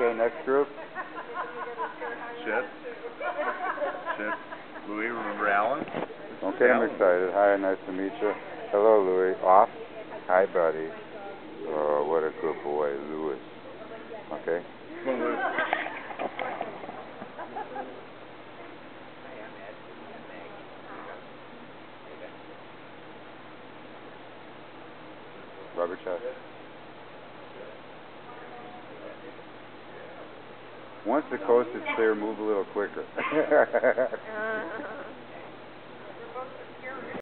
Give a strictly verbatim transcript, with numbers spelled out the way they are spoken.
Okay, next group. Chip. Chip. Louie, remember Allan? Okay, I'm excited. Hi, nice to meet you. Hello, Louie. Off? Hi, buddy. Oh, what a good boy, Louis. Okay. Come on, Louie. Rubber chest. Once the coast is clear, move a little quicker.